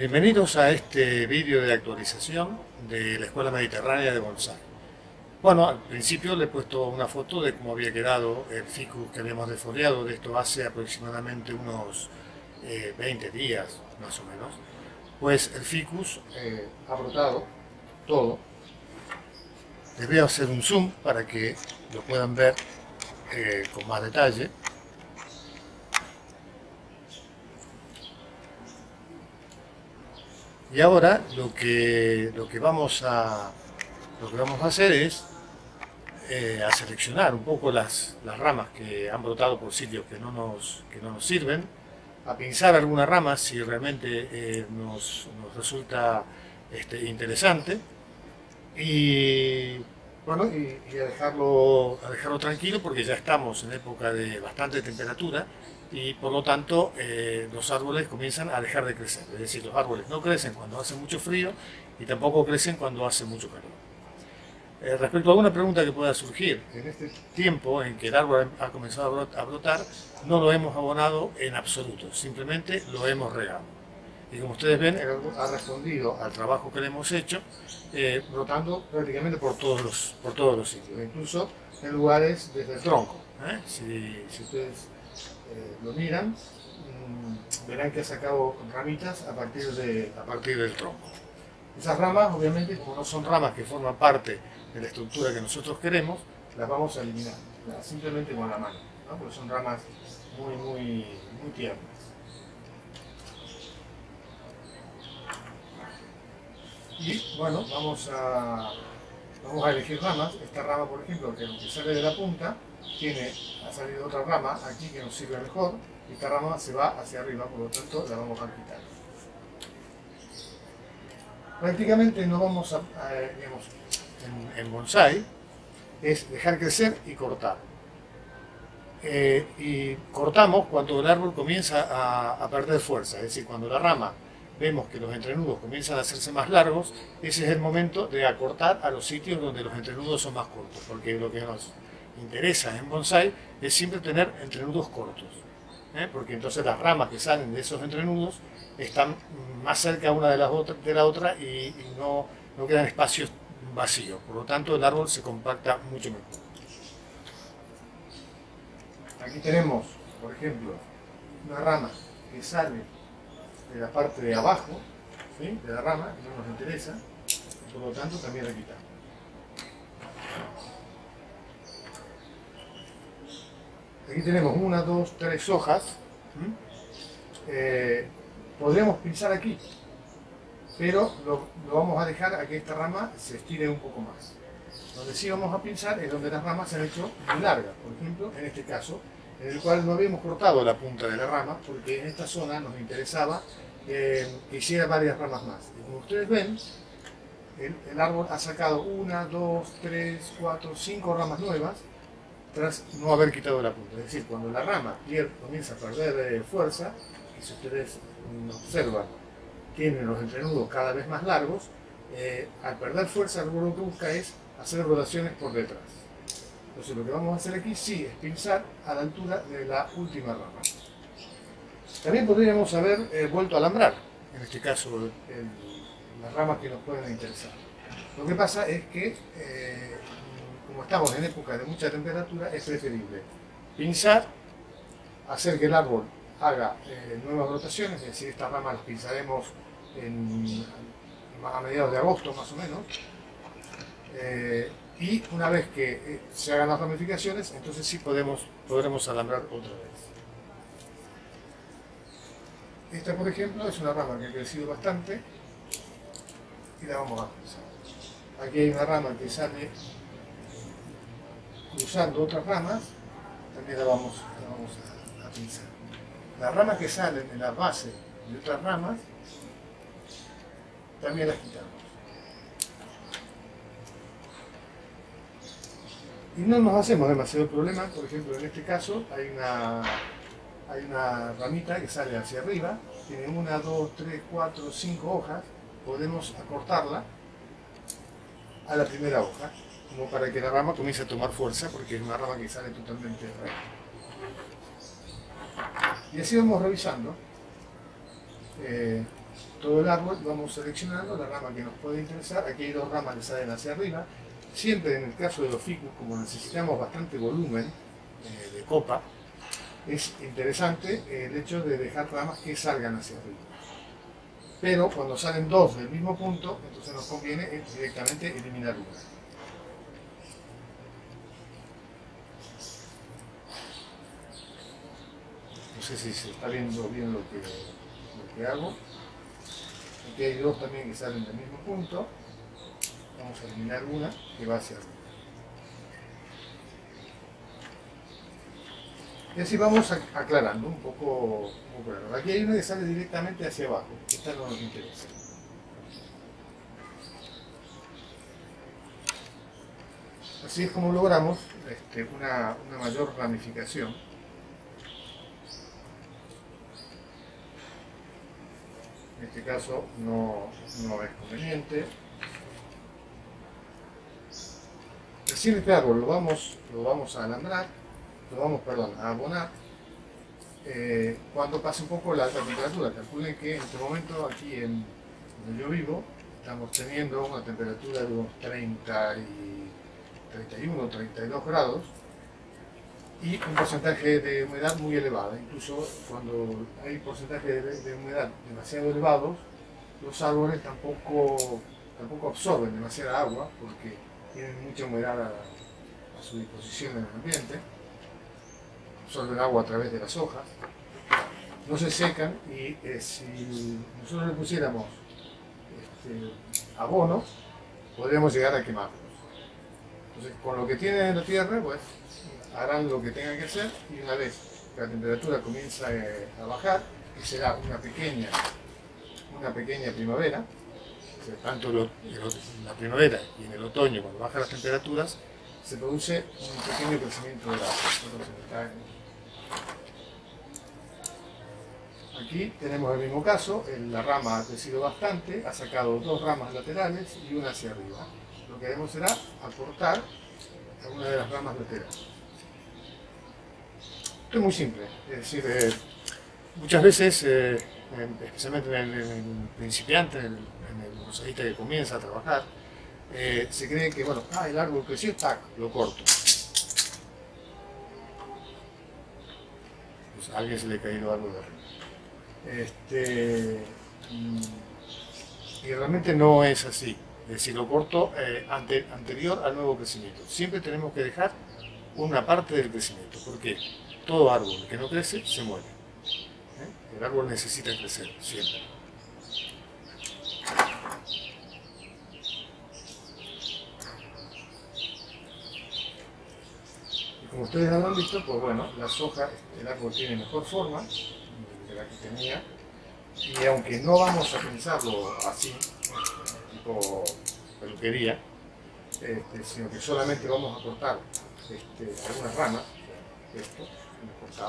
Bienvenidos a este vídeo de actualización de la Escuela Mediterránea de Bonsai. Bueno, al principio le he puesto una foto de cómo había quedado el ficus que habíamos defoliado, de esto hace aproximadamente unos 20 días más o menos. Pues el ficus ha brotado todo. Les voy a hacer un zoom para que lo puedan ver con más detalle. Y ahora lo que vamos a hacer es a seleccionar un poco las ramas que han brotado por sitios que no nos sirven, a pinzar algunas ramas si realmente nos resulta interesante, y bueno, y a dejarlo tranquilo, porque ya estamos en época de bastante temperatura y por lo tanto los árboles comienzan a dejar de crecer. Es decir, los árboles no crecen cuando hace mucho frío y tampoco crecen cuando hace mucho calor. Respecto a alguna pregunta que pueda surgir, en este tiempo en que el árbol ha comenzado a brotar, no lo hemos abonado en absoluto, simplemente lo hemos regado. Y como ustedes ven, el árbol ha respondido al trabajo que le hemos hecho, brotando prácticamente por todos los sitios, incluso en lugares desde el tronco. Si ustedes lo miran, verán que ha sacado ramitas a partir del tronco. Esas ramas, obviamente, como no son ramas que forman parte de la estructura que nosotros queremos, las vamos a eliminar, simplemente con la mano, ¿no? Porque son ramas muy tiernas. Y bueno, vamos a elegir ramas. Esta rama, por ejemplo, que sale de la punta, ha salido otra rama aquí que nos sirve mejor, y esta rama se va hacia arriba, por lo tanto la vamos a quitar. Prácticamente no vamos digamos, en bonsai es dejar crecer y cortar. Y cortamos cuando el árbol comienza a perder fuerza, es decir, cuando la rama vemos que los entrenudos comienzan a hacerse más largos, ese es el momento de acortar a los sitios donde los entrenudos son más cortos, porque lo que nos interesa en bonsai es siempre tener entrenudos cortos, porque entonces las ramas que salen de esos entrenudos están más cerca una de la otra y no quedan espacios vacíos, por lo tanto el árbol se compacta mucho mejor. Aquí tenemos, por ejemplo, una rama que sale de la parte de abajo, ¿sí?, de la rama, que no nos interesa, y por lo tanto también la quitamos. Aquí tenemos 1, 2, 3 hojas. Podríamos pinzar aquí, pero lo vamos a dejar a que esta rama se estire un poco más. Donde sí vamos a pinzar es donde las ramas se han hecho muy largas, por ejemplo, en este caso, en el cual no habíamos cortado la punta de la rama, porque en esta zona nos interesaba que hiciera varias ramas más. Y como ustedes ven, el árbol ha sacado 1, 2, 3, 4, 5 ramas nuevas, tras no haber quitado la punta. Es decir, cuando la rama comienza a perder fuerza, y si ustedes observan, tienen los entrenudos cada vez más largos, al perder fuerza, el árbol lo que busca es hacer rotaciones por detrás. Entonces lo que vamos a hacer aquí sí es pinzar a la altura de la última rama. También podríamos haber vuelto a alambrar, en este caso las ramas que nos pueden interesar. Lo que pasa es que como estamos en época de mucha temperatura, es preferible pinzar, hacer que el árbol haga nuevas rotaciones, es decir, estas ramas las pinzaremos a mediados de agosto más o menos, y una vez que se hagan las ramificaciones, entonces sí podremos alambrar otra vez. Esta, por ejemplo, es una rama que ha crecido bastante y la vamos a pinzar. Aquí hay una rama que sale cruzando otras ramas, también la vamos a pinzar. Las ramas que salen en la base de otras ramas, también las quitamos. Y no nos hacemos demasiado problema. Por ejemplo, en este caso hay una ramita que sale hacia arriba, tiene 1, 2, 3, 4, 5 hojas, podemos acortarla a la primera hoja, como para que la rama comience a tomar fuerza, porque es una rama que sale totalmente recta. Y así vamos revisando todo el árbol, vamos seleccionando la rama que nos puede interesar. Aquí hay dos ramas que salen hacia arriba. Siempre en el caso de los ficus, como necesitamos bastante volumen de copa, es interesante el hecho de dejar ramas que salgan hacia arriba. Pero cuando salen dos del mismo punto, entonces nos conviene directamente eliminar una. No sé si se está viendo bien lo que hago. Aquí hay dos también que salen del mismo punto. Vamos a eliminar una que va hacia arriba. Y así vamos aclarando un poco. Aquí hay una que sale directamente hacia abajo. Esta no nos interesa. Así es como logramos una mayor ramificación. En este caso no es conveniente. Recién este árbol lo vamos a alambrar, a abonar cuando pase un poco la alta temperatura. Calculen que en este momento aquí donde yo vivo estamos teniendo una temperatura de unos 31, 32 grados y un porcentaje de humedad muy elevado. Incluso cuando hay porcentajes de humedad demasiado elevados, los árboles tampoco absorben demasiada agua porque tienen mucha humedad a su disposición en el ambiente, absorben agua a través de las hojas, no se secan y si nosotros le pusiéramos abono, podríamos llegar a quemarlos. Entonces, con lo que tienen en la tierra, pues harán lo que tengan que hacer y una vez que la temperatura comienza a bajar, que será una pequeña primavera, tanto en la primavera y en el otoño, cuando bajan las temperaturas, se produce un pequeño crecimiento del árbol. Aquí tenemos el mismo caso, la rama ha crecido bastante, ha sacado dos ramas laterales y una hacia arriba. Lo que haremos será acortar a una de las ramas laterales. Esto es muy simple, es decir, muchas veces, especialmente en el principiante, en el bonsaísta que comienza a trabajar, se cree que, bueno, el árbol creció, tac, lo corto. Pues a alguien se le ha caído algo de arriba. Y realmente no es así. Es decir, lo corto anterior al nuevo crecimiento. Siempre tenemos que dejar una parte del crecimiento, porque todo árbol que no crece se muere. El árbol necesita crecer siempre. Y como ustedes habrán visto, pues bueno, las hojas, el árbol tiene mejor forma de la que tenía, y aunque no vamos a pensarlo así, tipo peluquería, sino que solamente vamos a cortar algunas ramas, esto hemos cortado.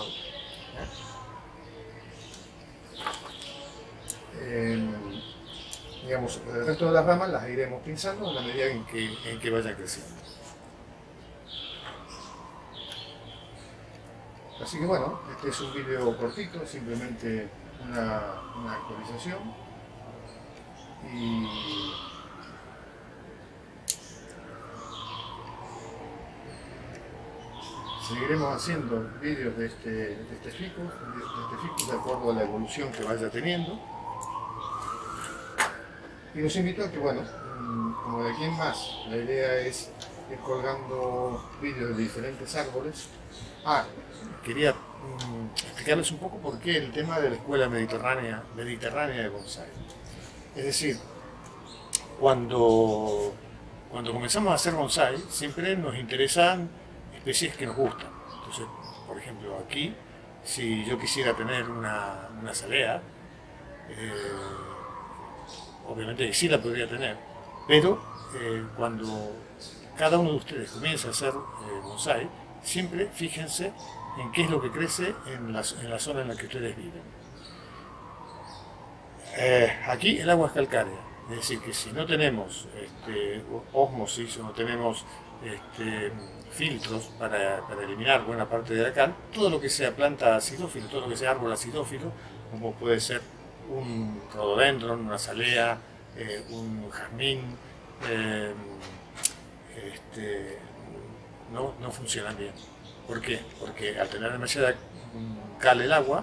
Digamos, el resto de las ramas las iremos pinzando en la medida en que vayan creciendo. Así que bueno, este es un vídeo cortito, simplemente una actualización. Y seguiremos haciendo vídeos de este ficus de acuerdo a la evolución que vaya teniendo. Y los invito a que, bueno, como de aquí en más, la idea es ir colgando vídeos de diferentes árboles. Quería explicarles un poco por qué el tema de la escuela mediterránea de bonsái. Es decir, cuando comenzamos a hacer bonsái, siempre nos interesan especies que nos gustan. Entonces, por ejemplo, aquí, si yo quisiera tener una azalea, obviamente sí la podría tener, pero cuando cada uno de ustedes comienza a hacer bonsái, siempre fíjense en qué es lo que crece en la zona en la que ustedes viven. Aquí el agua es calcárea, es decir, que si no tenemos ósmosis o no tenemos filtros para eliminar buena parte de la cal, todo lo que sea planta acidófilo, todo lo que sea árbol acidófilo, como puede ser un rododendron, una azalea, un jazmín, no funcionan bien. ¿Por qué? Porque al tener demasiada cal el agua,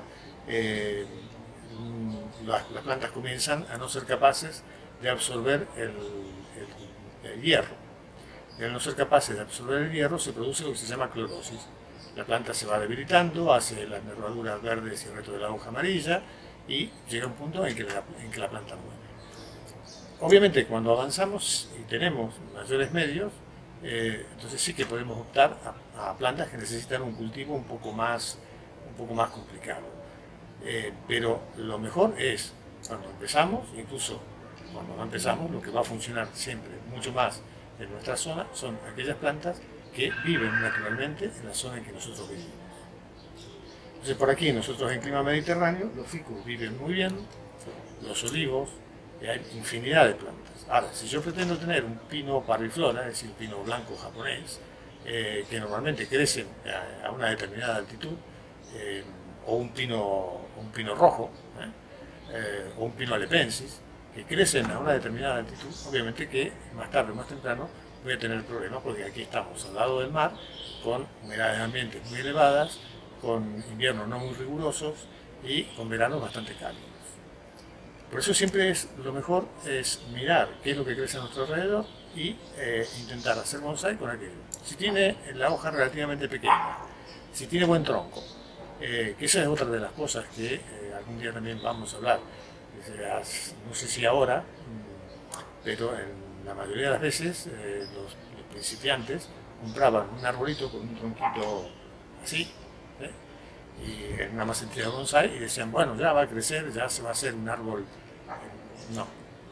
las plantas comienzan a no ser capaces de absorber el hierro. Y al no ser capaces de absorber el hierro se produce lo que se llama clorosis. La planta se va debilitando, hace las nervaduras verdes y el resto de la hoja amarilla y llega un punto en que la planta muere. Obviamente cuando avanzamos y tenemos mayores medios, entonces sí que podemos optar a plantas que necesitan un cultivo un poco más complicado. Pero lo mejor es cuando empezamos, incluso cuando no empezamos, lo que va a funcionar siempre mucho más en nuestra zona son aquellas plantas que viven naturalmente en la zona en que nosotros vivimos. Entonces por aquí nosotros en clima mediterráneo los ficus viven muy bien, los olivos, hay infinidad de plantas. Ahora, si yo pretendo tener un pino parviflora, es decir, un pino blanco japonés, que normalmente crecen a una determinada altitud, o un pino rojo, o un pino alepensis, que crecen a una determinada altitud, obviamente que más tarde o más temprano voy a tener problemas porque aquí estamos al lado del mar, con humedades ambientes muy elevadas, con inviernos no muy rigurosos y con veranos bastante cálidos. Por eso siempre lo mejor es mirar qué es lo que crece a nuestro alrededor y intentar hacer bonsái con aquello. Si tiene la hoja relativamente pequeña, si tiene buen tronco, que esa es otra de las cosas que algún día también vamos a hablar. No sé si ahora, pero en la mayoría de las veces los principiantes compraban un arbolito con un tronquito así, y en una macetilla de bonsái y decían, bueno, ya va a crecer, ya se va a hacer un árbol. No.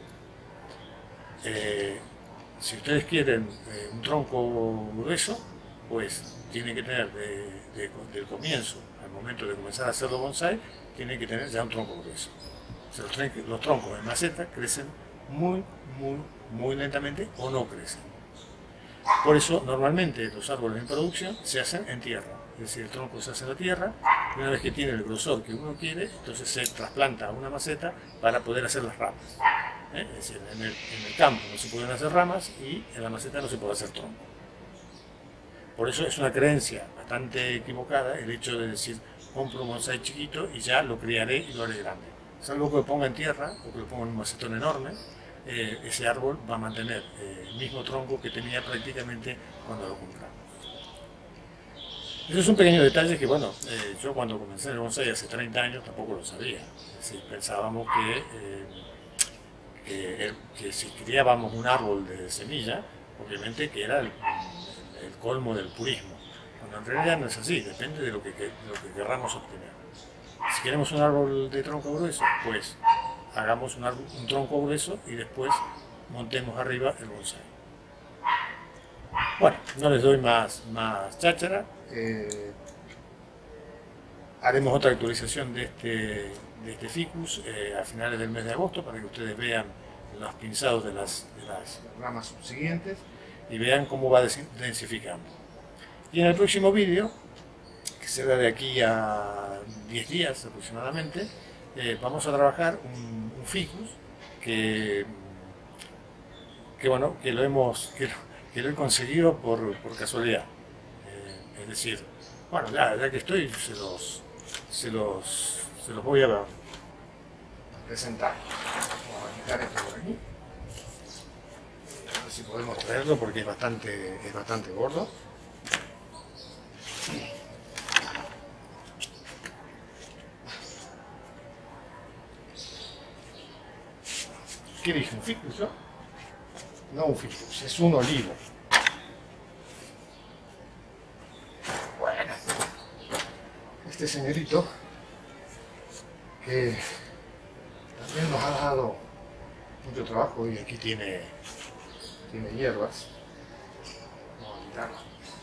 Si ustedes quieren un tronco grueso, pues tienen que tener del comienzo al momento de comenzar a hacerlo bonsái, tienen que tener ya un tronco grueso. O sea, los troncos en maceta crecen muy lentamente o no crecen. Por eso normalmente los árboles en producción se hacen en tierra, es decir, el tronco se hace en la tierra y una vez que tiene el grosor que uno quiere, entonces se trasplanta a una maceta para poder hacer las ramas. Es decir, en el campo no se pueden hacer ramas y en la maceta no se puede hacer tronco. Por eso es una creencia bastante equivocada el hecho de decir, compro un bonsái chiquito y ya lo criaré y lo haré grande. Salvo que lo ponga en tierra o que lo ponga en un macetón enorme, ese árbol va a mantener el mismo tronco que tenía prácticamente cuando lo compramos. Eso es un pequeño detalle que, bueno, yo cuando comencé el bonsái hace 30 años tampoco lo sabía. Es decir, pensábamos que si criábamos un árbol de semilla, obviamente que era el colmo del purismo. Cuando en realidad no es así, depende de lo que querramos obtener. Si queremos un árbol de tronco grueso, pues hagamos un tronco grueso y después montemos arriba el bonsái. Bueno, no les doy más cháchara. Haremos otra actualización de este ficus a finales del mes de agosto para que ustedes vean los pinzados de las ramas subsiguientes y vean cómo va densificando. Y en el próximo vídeo, que será de aquí a 10 días aproximadamente, vamos a trabajar un ficus que lo he conseguido por casualidad. Es decir, bueno, ya que estoy, se los voy a presentar. Vamos a quitar esto por aquí. A ver si podemos traerlo porque es bastante gordo. ¿Qué dije? ¿Un ficus, no? No un ficus, es un olivo. Bueno, este señorito que también nos ha dado mucho trabajo y aquí tiene hierbas. Vamos a quitarlo.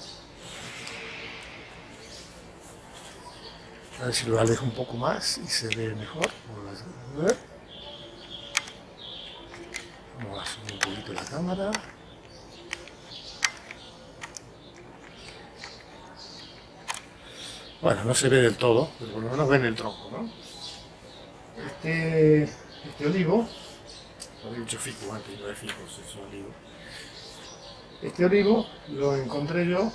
A ver si lo alejo un poco más y se ve mejor. Vamos a ver. Vamos a subir un poquito la cámara. Bueno, no se ve del todo, pero por lo menos ven el tronco, ¿no? Este olivo, había dicho ficus antes, no es ficus, es un olivo. Este olivo lo encontré yo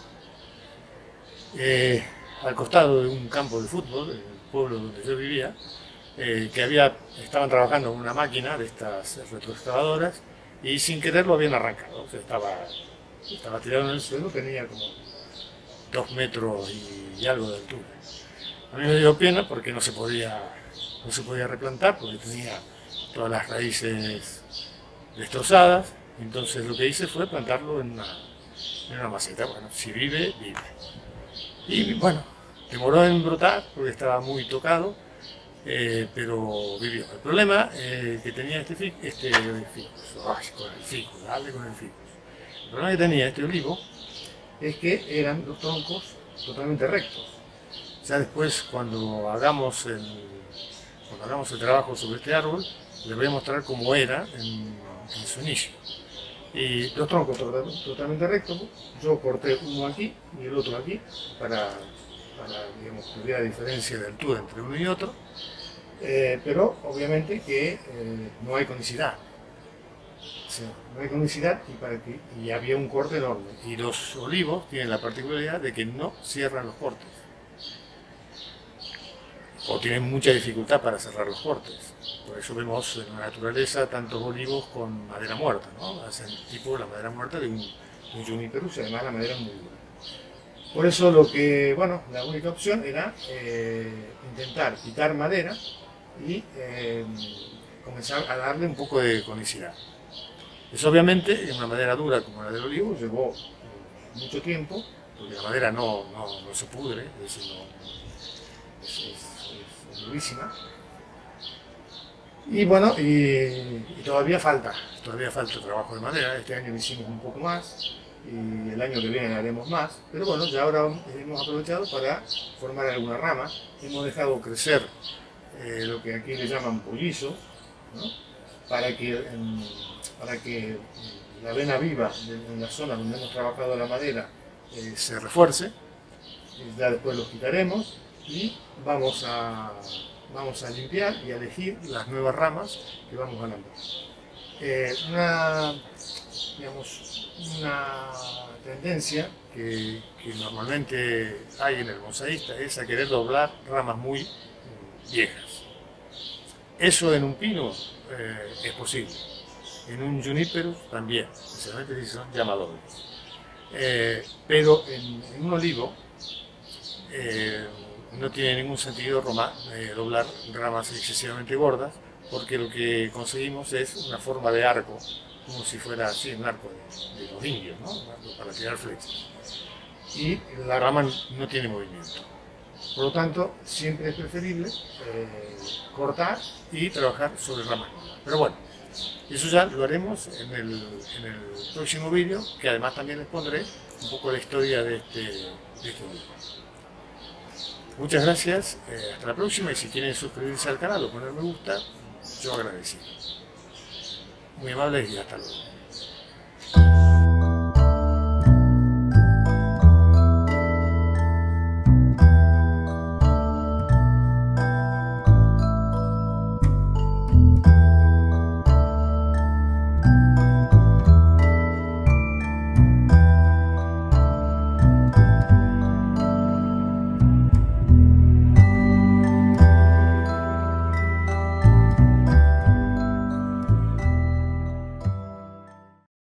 al costado de un campo de fútbol, en el pueblo donde yo vivía, estaban trabajando en una máquina de estas retroexcavadoras y sin querer lo habían arrancado. O sea, estaba tirado en el suelo, tenía como 2 metros y algo de altura. A mí me dio pena porque no se podía replantar porque tenía todas las raíces destrozadas. Entonces lo que hice fue plantarlo en una maceta. Bueno, si vive, vive. Y bueno, demoró en brotar porque estaba muy tocado, pero vivió. El problema que tenía este ficus, el problema que tenía este olivo es que eran los troncos totalmente rectos. Ya después, cuando hagamos el trabajo sobre este árbol, les voy a mostrar cómo era en su inicio. Y los troncos totalmente rectos, yo corté uno aquí y el otro aquí, para digamos, que hubiera diferencia de altura entre uno y otro, pero obviamente que no hay conicidad. O sea, no hay conicidad y había un corte enorme. Y los olivos tienen la particularidad de que no cierran los cortes. O tienen mucha dificultad para cerrar los cortes. Por eso vemos en la naturaleza tantos olivos con madera muerta, ¿no? Hacen tipo la madera muerta de un Juniperus, y además la madera es muy dura. Por eso la única opción era intentar quitar madera y comenzar a darle un poco de conicidad. Eso obviamente en una madera dura como la del olivo llevó mucho tiempo, porque la madera no se pudre, es durísima. Y bueno, y todavía falta trabajo de madera. Este año hicimos un poco más y el año que viene haremos más, pero bueno, ya ahora hemos aprovechado para formar alguna rama. Hemos dejado crecer lo que aquí le llaman pollizos, ¿no? para que la vena viva en la zona donde hemos trabajado la madera se refuerce. Y ya después los quitaremos y vamos a limpiar y a elegir las nuevas ramas que vamos a alambar. Una tendencia que normalmente hay en el bonsaísta es a querer doblar ramas muy viejas. Eso en un pino es posible, en un juniperus también, especialmente si son llamadobles. Pero en un olivo no tiene ningún sentido doblar ramas excesivamente gordas, porque lo que conseguimos es una forma de arco, como si fuera así un arco de los indios, ¿no? Un arco para tirar flechas. Y la rama no tiene movimiento. Por lo tanto, siempre es preferible cortar y trabajar sobre ramas nuevas. Pero bueno, eso ya lo haremos en el próximo vídeo, que además también les pondré un poco la historia de este libro. Muchas gracias, hasta la próxima, y si quieren suscribirse al canal o poner me gusta, yo agradecido. Muy amables y hasta luego.